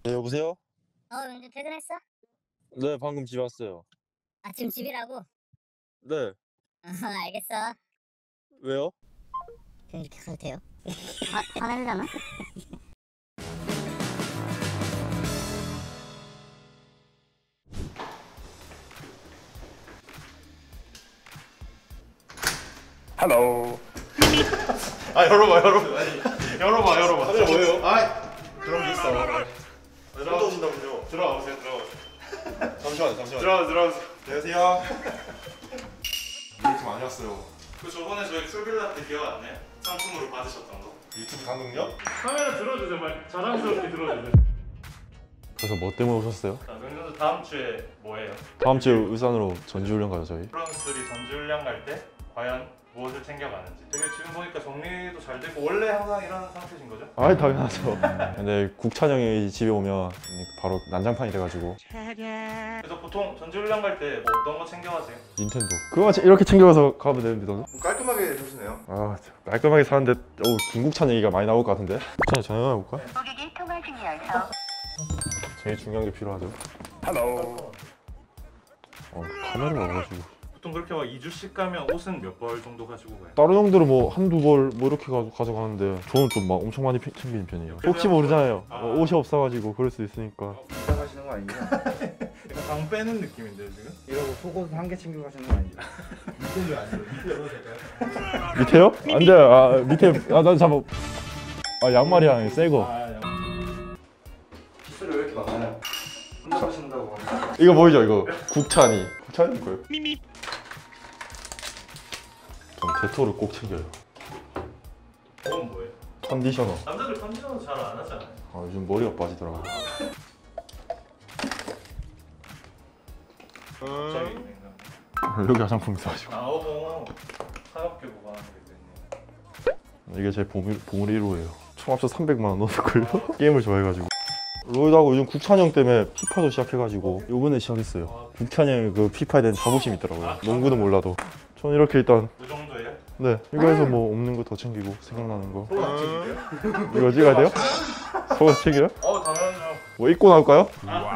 네, 여보세요? 이제 퇴근했어? 네, 방금 집에 왔어요. 아, 지금 집이라고? 네, 알겠어. 왜요? 그냥 이렇게 가도 돼요? 화내려나? 헬로. 아 열어봐 아니 열어봐 카메라 뭐예요? 아 그런 게 있어 손 오신다군요. 들어가보세요 잠시만요. 들어가세요 안녕하세요. 이렇게 많이 왔어요. 그 저번에 저희 풀빌라 때 기억 안 나요? 상품으로 받으셨던 거 유튜브 강릉요? 카메라 들어주세요 말 자랑스럽게 들어주세요 그래서 뭐 때문에 오셨어요? 자 명준수 다음 주에 뭐예요? 다음 주에 울산으로 전지훈련 가요 저희. 프랑스들이 전지훈련 갈 때 과연 무엇을 챙겨가는지 되게 지금 보니까 정리도 잘 되고 원래 항상 이런 상태신 거죠? 아이 당연하죠. 근데 국찬 형이 집에 오면 바로 난장판이 돼가지고 그래서 보통 전지훈련 갈 때 뭐 어떤 거 챙겨가세요? 닌텐도 그거만 이렇게 챙겨가서 가면 되는데 너는? 깔끔하게 해주시네요. 아 깔끔하게 사는데 김국찬 얘기가 많이 나올 것 같은데? 국찬이 전화해볼까? 고객이 통화 중이어서 제일 중요한 게 필요하죠. 헬로. 카메라가 와가지고 보통 그렇게 막 2주씩 가면 옷은 몇 벌 정도 가지고 가요? 다른 형들은 뭐 한두 벌 뭐 이렇게 가져가는데 저는 좀 막 엄청 많이 챙기는 편이에요. 혹시 모르잖아요. 옷이 없어가지고 그럴 수 있으니까. 챙겨가시는 거 아니죠? 약간 방 빼는 느낌인데요 지금? 이러고 속옷 한 개 챙겨가시는 거 아니죠? 밑에는 안 돼요. 밑에 열어도 될까요? 밑에요? 안 돼요. 아 밑에 난 잠깐. 양말이랑 새 거. 칫솔이 왜 이렇게 많아요? 혼자 사신다고 하니까 이거 보이죠? 이거 국찬이 뭐예요? 전 데토를 꼭 챙겨요. 그건 뭐예요? 컨디셔너. 남자들 컨디션은 잘 안 하잖아요. 요즘 머리가 빠지더라고요. 갑자기 여기 화장품 있어가지고. 가볍게 보관하는 게 있네요. 이게 제 보물 1호예요. 총 합쳐 300만 원 넣었을걸요? 게임을 좋아해가지고. 로이드하고 요즘 국찬이 형 때문에 피파도 시작해가지고 요번에 시작했어요. 국찬이 형이 그 피파에 대한 자부심이 있더라고요. 농구는 몰라도. 저는 이렇게 일단 그 정도예요? 네 이거 해서 뭐 없는 거 더 챙기고 생각나는 거 소원 챙기세요? 이거 찍어야 돼요? 속옷 챙겨요? 당연하죠. 뭐 입고 나올까요?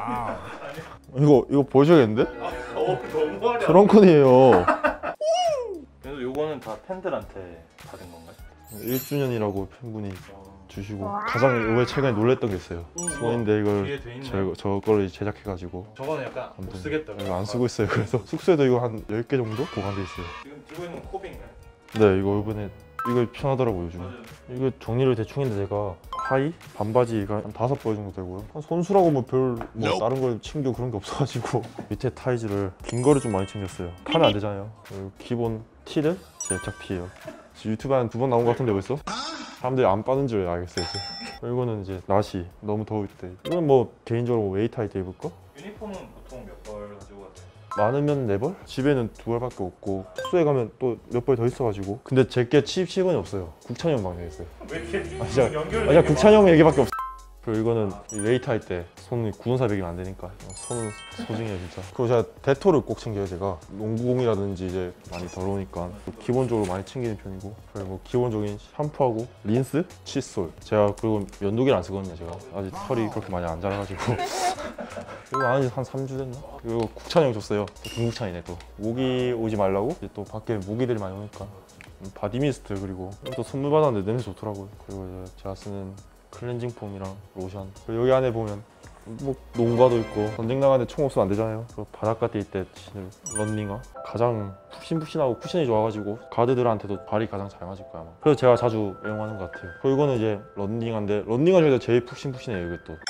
이거 보여줘야겠는데? 너무하냐. 트렁크이에요. 그래서 요거는 다 팬들한테 받은 건가요? 1주년이라고 팬분이 주시고 가장 이번에 최근에 놀랬던 게 있어요. 소인데 이걸 뒤에 돼 있네. 저 거를 제작해가지고 저거는 약간 못 쓰겠다. 이거 안 쓰고 있어요. 그래서 숙소에도 이거 한 10개 정도 보관돼 있어요. 지금 들고 있는 건 코비인가요? 네 이거 이번에 이거 편하더라고요 요즘. 맞아요. 이거 정리를 대충 했는데 제가 하의 반바지가 한 5벌 정도 되고요. 손수라고 뭐 별 뭐 다른 걸 챙겨 그런 게 없어가지고 밑에 타이즈를 긴 거를 좀 많이 챙겼어요. 타면 안 되잖아요. 그리고 기본 티를 제작 티예요. 유튜브에 한 2번 나온 것 같은데 벌써? 사람들이 안 빠는 줄 알겠어요 이제. 이거는 이제 나시 너무 더울 때. 이건 뭐 개인적으로 웨이타이트 입을 거? 유니폼은 보통 몇 벌 가지고 가세요? 많으면 4벌? 집에는 2벌밖에 없고 숙소에 가면 또 몇 벌 더 있어가지고. 근데 제게 취입7번이 없어요. 국찬이 형 방에 있어요. 왜 이렇게 진짜 연결? 국찬이 형 얘기밖에 없어. 그리고 이거는 웨이트 할 때 손이 구운사백이면 안 되니까 손은 소중해요 진짜. 그리고 제가 데토를 꼭 챙겨요. 제가 농구공이라든지 이제 많이 더러우니까 기본적으로 많이 챙기는 편이고. 그리고 뭐 기본적인 샴푸하고 린스, 칫솔. 제가 그리고 면도기를 안 쓰거든요. 제가 아직 털이 그렇게 많이 안 자라가지고. 이거 한 3주 됐나? 이거 국찬이 형 줬어요. 또 김국찬이네 또. 모기 오지 말라고 이제 또 밖에 모기들이 많이 오니까 바디미스트. 그리고 또 선물 받았는데 냄새 좋더라고요. 그리고 이제 제가 쓰는 클렌징 폼이랑 로션. 그리고 여기 안에 보면 뭐 농가도 있고 전쟁 나가는데 총 없으면 안 되잖아요. 그리고 바닷가 뛸 때 치는 런닝화. 가장 푹신푹신하고 쿠션이 좋아가지고 가드들한테도 발이 가장 잘 맞을 거야 아마. 그래서 제가 자주 애용하는 것 같아요. 그리고 이거는 이제 런닝화인데 런닝화 중에서 제일 푹신푹신해요 이게 또.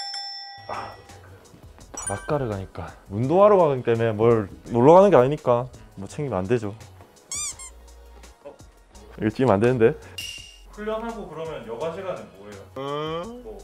바닷가를 가니까 운동하러 가기 때문에 뭘 놀러 가는 게 아니니까 뭐 챙기면 안 되죠. 이거 찍으면 안 되는데. 훈련하고 그러면 여가 시간은 뭐예요? 뭐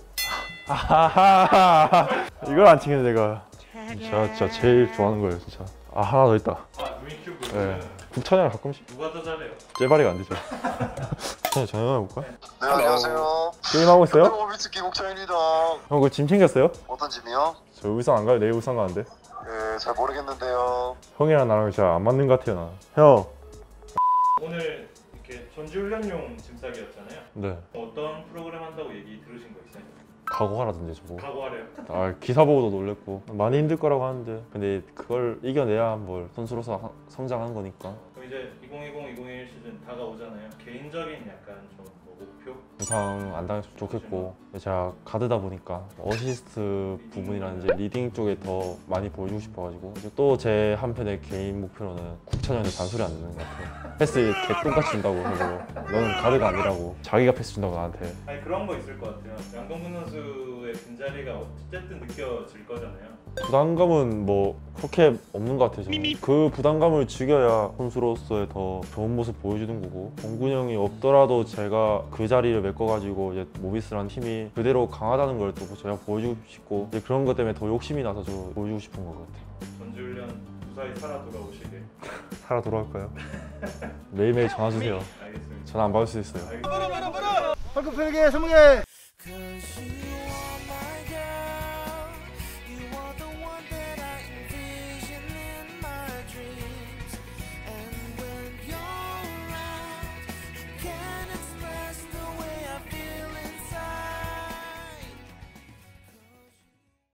아하하하. 이걸 안 챙겨 내가. 진짜 제일 좋아하는 거예요 진짜. 하나 더 있다. 루미큐브. 네. 국찬이랑 가끔씩 누가 더 잘해요? 제발이가 안 되죠. 국찬이 전화해볼까? 네, 안녕하세요. 게임하고 있어요? 오비스 김옥찬입니다. 형 그거 짐 챙겼어요? 어떤 집이요? 저 울산 안 가요? 내일 울산 가는데. 네, 잘 모르겠는데요. 형이랑 나랑 진짜 안 맞는 것 같아요 나. 형. 오늘 이렇게 전지훈련용 짐 싸기였잖아요. 네. 어떤 프로그램 한다고 얘기 들으신 거 있어요? 각오하라던데 저거. 각오하래요. 기사 보고도 놀랬고 많이 힘들 거라고 하는데 근데 그걸 이겨내야 뭘 선수로서 성장한 거니까. 그럼 이제 2020-2021 시즌 다가오잖아요. 개인적인 약간 좀 뭐 목표? 부상 안 당했으면 좋겠고 제가 가드다 보니까 어시스트 부분이라든지 리딩 쪽에 더 많이 보여주고 싶어가지고 또 제 한편의 개인 목표로는 국찬현의 잔소리 안 듣는 것 같아요. 패스 개똥같이 준다고 해서 너는 가드가 아니라고 자기가 패스 준다고 나한테. 아니 그런 거 있을 것 같아요. 양동근 선수의 빈자리가 어쨌든 느껴질 거잖아요. 부담감은 뭐 그렇게 없는 것 같아요. 저는. 그 부담감을 즐겨야 선수로서의 더 좋은 모습 보여주는 거고 공군 형이 없더라도 제가 그 자리를 메꿔가지고 이제 모비스라는 팀이 그대로 강하다는 걸 또 제가 보여주고 싶고 이제 그런 것 때문에 더 욕심이 나서 저 보여주고 싶은 것 같아요. 전지훈련 무사히 살아 돌아오시길. 살아 돌아올까요? 매일매일 전화 주세요. 알겠습니다. 전화 안 받을 수 있어요. 알겠습니다. 황금 펠게 20개.